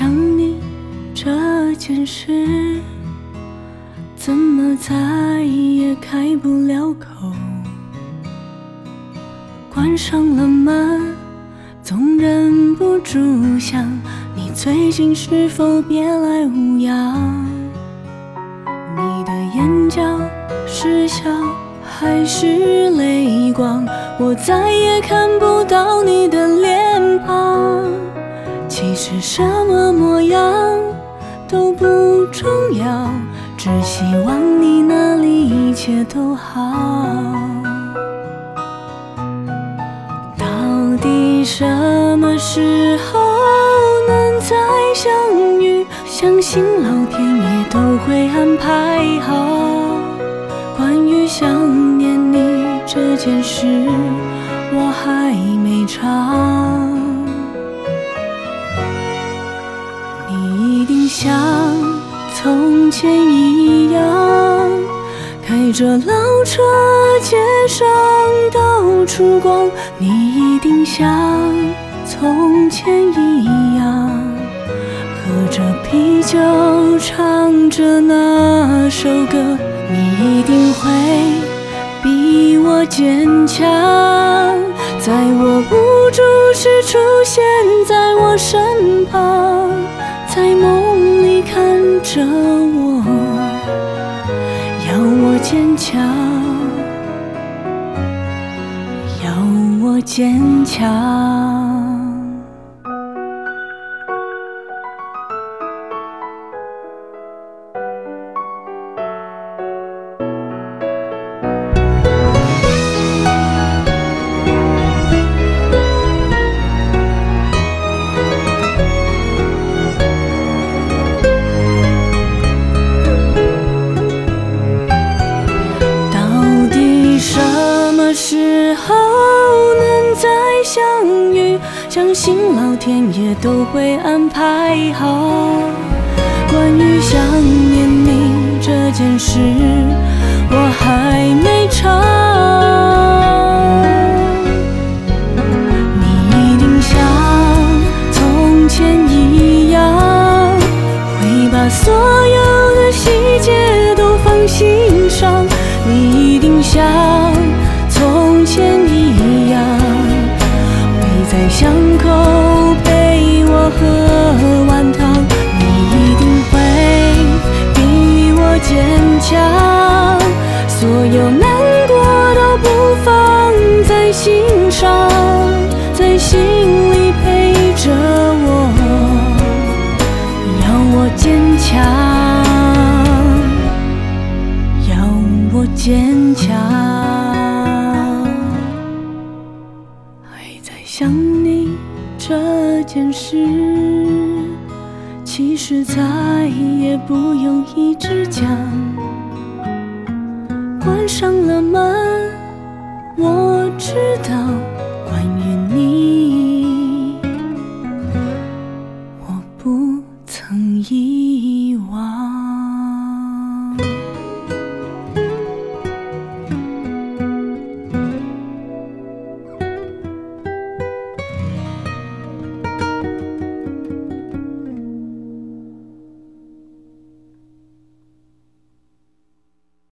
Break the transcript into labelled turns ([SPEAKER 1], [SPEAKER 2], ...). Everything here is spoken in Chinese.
[SPEAKER 1] 想你这件事，怎么再也开不了口？关上了门，总忍不住想，你最近是否别来无恙？你的眼角是笑还是泪光？我再也看不到你的脸庞。其实什么模样都不重要，只希望你那里一切都好。到底什么时候能再相遇？相信老天爷都会安排好。关于想念你这件事，我还没唱。你一定像从前一样，开着老车街上到处逛。你一定像从前一样，喝着啤酒唱着那首歌。你一定会比我坚强，在我无助时出现在我身旁，在梦里看着我，要我坚强，要我坚强。时候能再相遇？相信老天爷都会安排好。关于想念你这件事，我还没唱。你一定像从前一样，会把所有的细节都放心上。你一定像从前一样，会在巷口陪我喝碗汤。你一定会比我坚强，所有难过都不放在心上，在心里陪着我，要我坚强，要我坚强。想你这件事，其实再也不用一直讲。关上了门，我知道